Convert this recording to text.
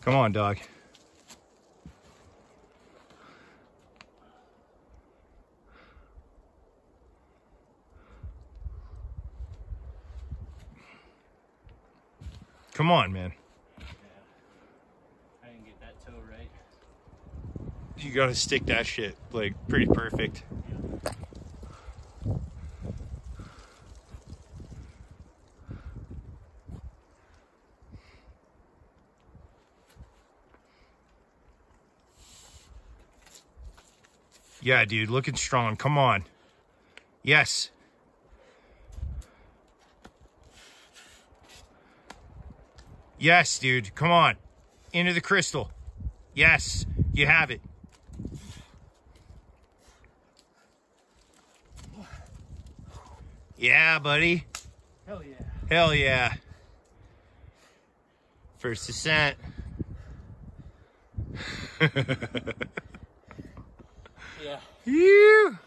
Come on, dog. Come on, man. Yeah. I didn't get that toe right. You gotta stick that shit, like, pretty perfect. Yeah, dude, looking strong. Come on. Yes. Yes, dude. Come on. Into the crystal. Yes, you have it. Yeah, buddy. Hell yeah. Hell yeah. First ascent. Yeah. Yeah.